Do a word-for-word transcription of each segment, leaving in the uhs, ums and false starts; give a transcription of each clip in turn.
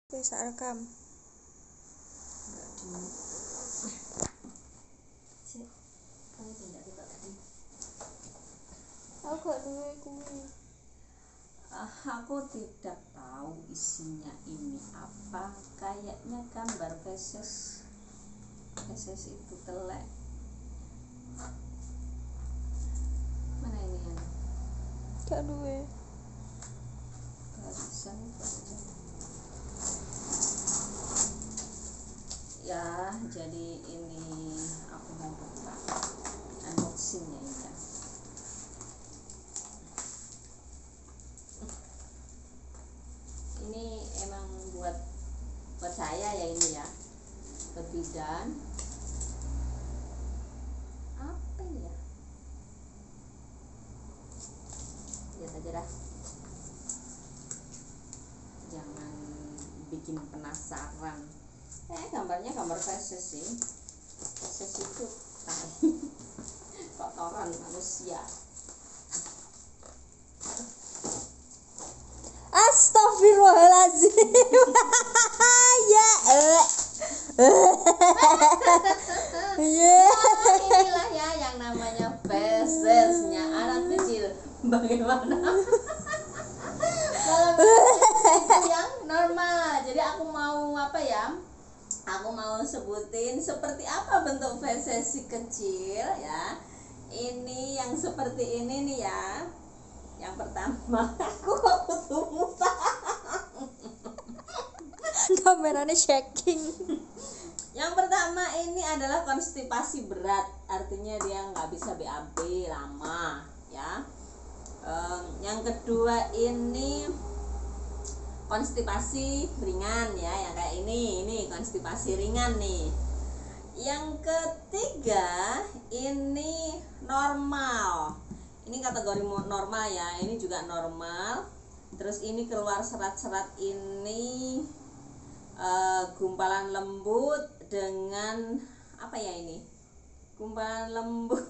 Wis rekam. Enggak di Cek, kamu tidak kita tadi. Aku gak duwe kuwi. Ah, aku tidak tahu isinya ini apa. Kayaknya gambar feses. Feses itu telek. Mana ini yang? Gak duwe. Garisan ya, jadi ini aku mau buka unboxingnya ini ya. Ini emang buat buat saya ya ini ya, ke bidan. Apa ya? Lihat aja dah. Jangan bikin penasaran. Eh, gambarnya gambar feses sih. Feses itu tai. Kotoran manusia. Astagfirullahaladzim. Ya eh. Ya. Inilah ya yang namanya fesesnya anak kecil. Bagaimana? Kalau itu yang normal. Jadi aku mau apa ya? Aku mau sebutin seperti apa bentuk feses si kecil ya. Ini yang seperti ini nih ya. Yang pertama, aku aku tuh Kameranya shaking. Yang pertama ini adalah konstipasi berat, artinya dia nggak bisa B A B lama ya. Um, yang kedua ini konstipasi ringan ya, yang kayak ini, ini konstipasi ringan nih. Yang ketiga ini normal, ini kategori normal ya, ini juga normal. Terus ini keluar serat-serat ini uh, gumpalan lembut dengan apa ya ini? Gumpalan lembut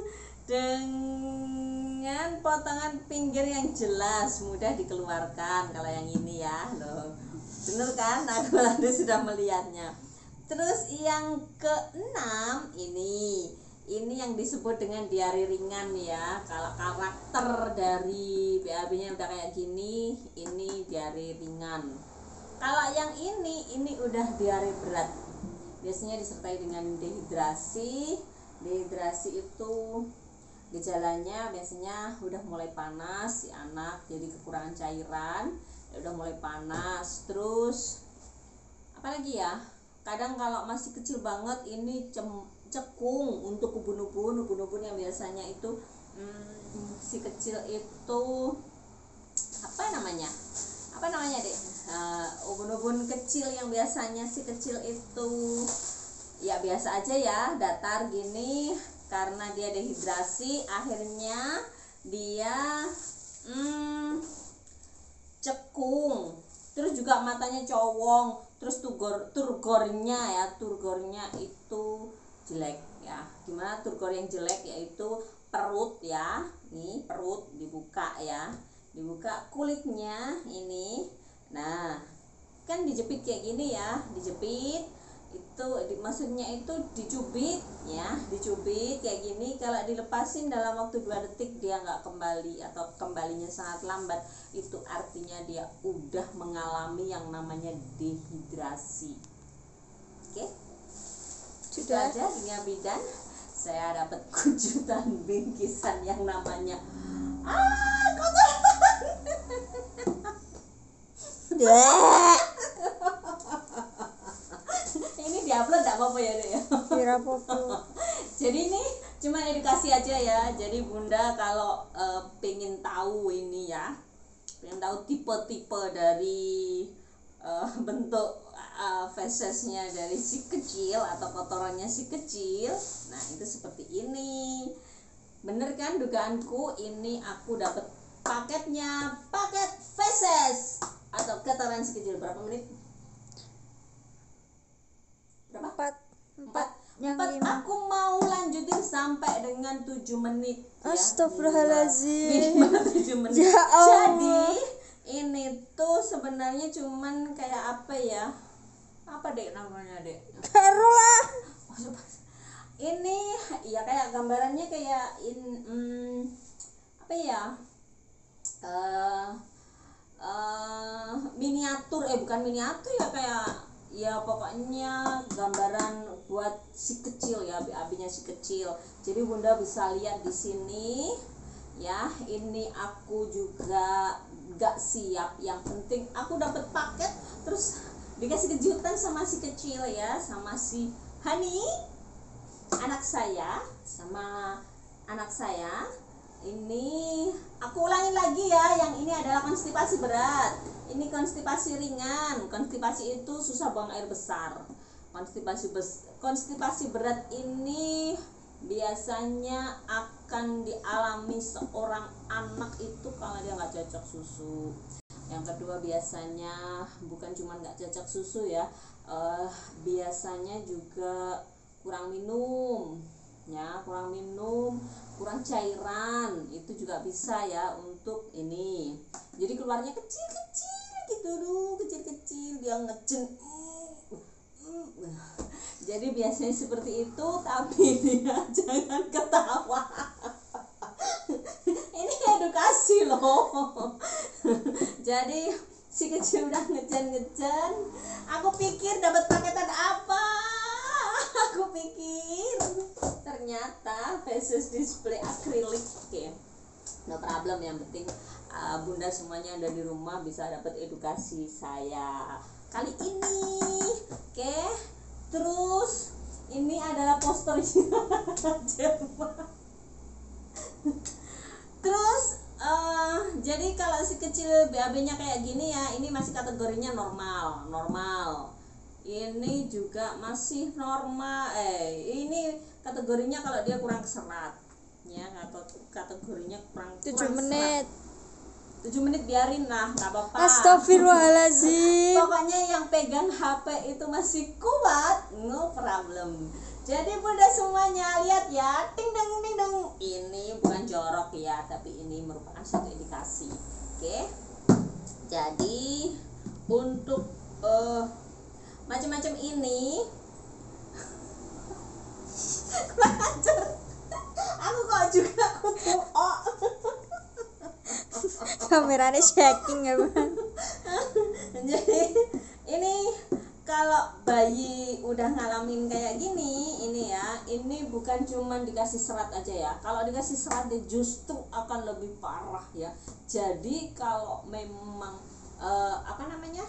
dengan potongan pinggir yang jelas, mudah dikeluarkan. Kalau yang ini ya, loh, bener kan? Aku tadi sudah melihatnya. Terus yang keenam ini, ini yang disebut dengan diare ringan ya. Kalau karakter dari B A B-nya udah kayak gini, ini diare ringan. Kalau yang ini, ini udah diare berat. Biasanya disertai dengan dehidrasi. Dehidrasi itu gejalanya biasanya udah mulai panas si anak, jadi kekurangan cairan, udah mulai panas. Terus apa lagi ya, kadang kalau masih kecil banget ini cem, cekung untuk ubun-ubun ubun-ubun yang biasanya itu hmm, si kecil itu apa namanya apa namanya deh uh, ubun-ubun kecil yang biasanya si kecil itu ya biasa aja ya, datar gini. Karena dia dehidrasi, akhirnya dia hmm, cekung. Terus juga matanya cowong. Terus turgor, turgornya ya, turgornya itu jelek ya. Gimana turgor yang jelek? Yaitu perut ya. Nih perut dibuka ya, dibuka kulitnya ini. Nah, kan dijepit kayak gini ya, dijepit. Itu maksudnya itu dicubit ya, dicubit kayak gini. Kalau dilepasin dalam waktu dua detik dia nggak kembali atau kembalinya sangat lambat, itu artinya dia udah mengalami yang namanya dehidrasi. Oke, sudah aja dengan bidan saya dapat kejutan bingkisan yang namanya ah kotor. Diupload enggak apa-apa ya, Dek ya. Kira apa-apa. Jadi ini cuma edukasi aja ya. Jadi Bunda kalau uh, pengen tahu ini ya, pengen tahu tipe-tipe dari uh, bentuk uh, fesesnya dari si kecil atau kotorannya si kecil. Nah, itu seperti ini. Bener kan dugaanku? Ini aku dapat paketnya, paket feses atau kotoran si kecil. Berapa menit? Berapa? Empat. Empat. Yang Empat. lima. Aku mau lanjutin sampai dengan tujuh menit ya. Astagfirullahaladzim. Minimal tujuh menit. Ya Allah. Jadi ini tuh sebenarnya cuman kayak apa ya? Apa dek namanya dek? Karo lah. Ini ya kayak gambarannya kayak in hmm, apa ya? Uh, uh, miniatur eh bukan miniatur ya kayak ya pokoknya gambaran buat si kecil ya, abi-abinya si kecil. Jadi Bunda bisa lihat di sini ya. Ini aku juga gak siap, yang penting aku dapat paket terus dikasih kejutan sama si kecil ya, sama si Hani, anak saya, sama anak saya. Ini aku ulangin lagi ya, yang ini adalah konstipasi berat, ini konstipasi ringan. Konstipasi itu susah buang air besar. Konstipasi bes konstipasi berat ini biasanya akan dialami seorang anak itu kalau dia nggak cocok susu. Yang kedua biasanya bukan cuma nggak cocok susu ya, uh, biasanya juga kurang minum ya, kurang minum, kurang cairan, itu juga bisa ya untuk ini. Jadi keluarnya kecil-kecil gitu dulu, kecil-kecil dia ngecen. Jadi biasanya seperti itu, tapi dia jangan ketawa. Ini edukasi loh. Jadi si kecil udah ngejan-ngejan, aku pikir dapat paketan apa? Aku pikir ternyata faces display akrilik. Oke, no problem, yang penting uh, Bunda semuanya ada di rumah bisa dapat edukasi saya kali ini. Oke, terus ini adalah posternya. Terus uh, jadi kalau si kecil B A B-nya kayak gini ya, ini masih kategorinya normal, normal. Ini juga masih normal. Eh, ini kategorinya kalau dia kurang serat. Ya, atau kategorinya kurang tujuh menit. tujuh menit biarin lah, enggak apa-apa. Astagfirullahaladzim. Pokoknya yang pegang H P itu masih kuat, no problem. Jadi Bunda semuanya lihat ya, ting deng ting deng. Ini bukan jorok ya, tapi ini merupakan satu indikasi. Oke. Jadi untuk uh, macam-macam ini aku kok juga kutu oh. Kameranya shaking ya Bang. Jadi ini kalau bayi udah ngalamin kayak gini, ini ya, ini bukan cuman dikasih serat aja ya. Kalau dikasih serat dia justru akan lebih parah ya. Jadi kalau memang uh, apa namanya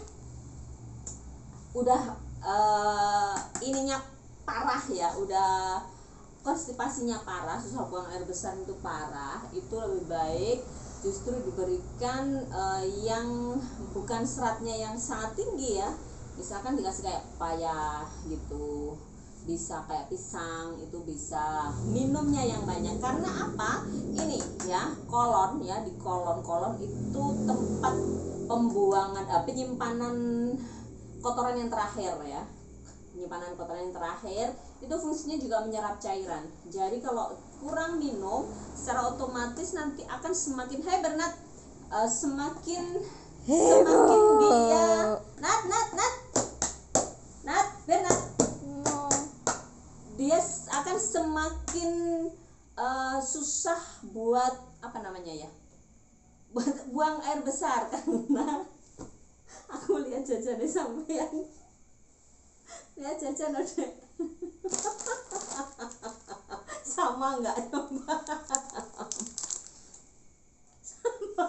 udah uh, ininya parah ya, udah konstipasinya parah, susah buang air besar itu parah, itu lebih baik justru diberikan uh, yang bukan seratnya yang sangat tinggi ya. Misalkan dikasih kayak pepaya gitu, bisa kayak pisang, itu bisa. Minumnya yang banyak, karena apa? Ini ya, kolon ya, di kolon-kolon itu tempat pembuangan, uh, penyimpanan kotoran yang terakhir ya. Penyimpanan kotoran yang terakhir itu fungsinya juga menyerap cairan. Jadi kalau kurang minum, secara otomatis nanti akan semakin hey Bernat, uh, semakin semakin dia nat nat nat nat Bernat, dia akan semakin uh, susah buat apa namanya ya, buat buang air besar. Karena aku lihat jajannya sampean, lihat jajan udah sama nggak coba? Sama.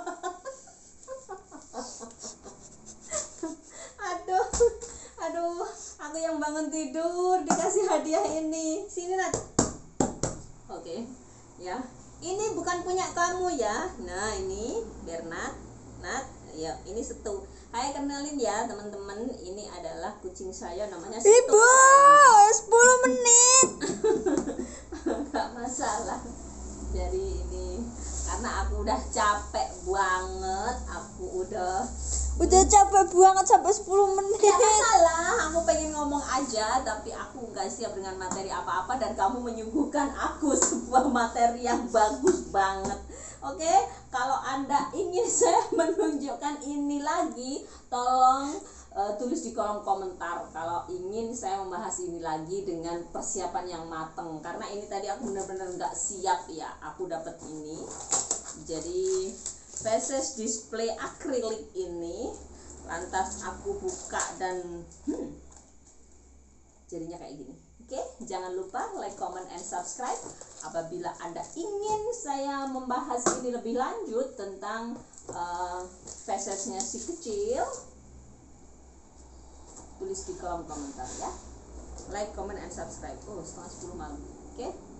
Aduh, aduh, aku yang bangun tidur dikasih hadiah ini. Sini Nat. Oke, ya. Ini bukan punya kamu ya. Nah ini Bernat, Nat. Ya ini Setu. Hai, kenalin ya teman-teman. Ini adalah kucing saya, namanya Setu. Ibu, sepuluh menit. Gak masalah. Jadi ini karena aku udah capek banget, aku udah Udah capek banget sampai sepuluh menit. Gak masalah, aku pengen ngomong aja, tapi aku gak siap dengan materi apa-apa dan kamu menyuguhkan aku sebuah materi yang bagus banget. Oke, kalau Anda ingin saya menunjukkan ini lagi, tolong uh, tulis di kolom komentar kalau ingin saya membahas ini lagi dengan persiapan yang mateng. Karena ini tadi aku benar-benar nggak siap ya, aku dapat ini. Jadi faces display akrilik ini, lantas aku buka dan hmm, jadinya kayak gini. Oke, jangan lupa like, comment, and subscribe. Apabila Anda ingin saya membahas ini lebih lanjut tentang uh, facesnya si kecil, tulis di kolom komentar ya. Like, comment, and subscribe. Oh, setengah sepuluh malam. Oke.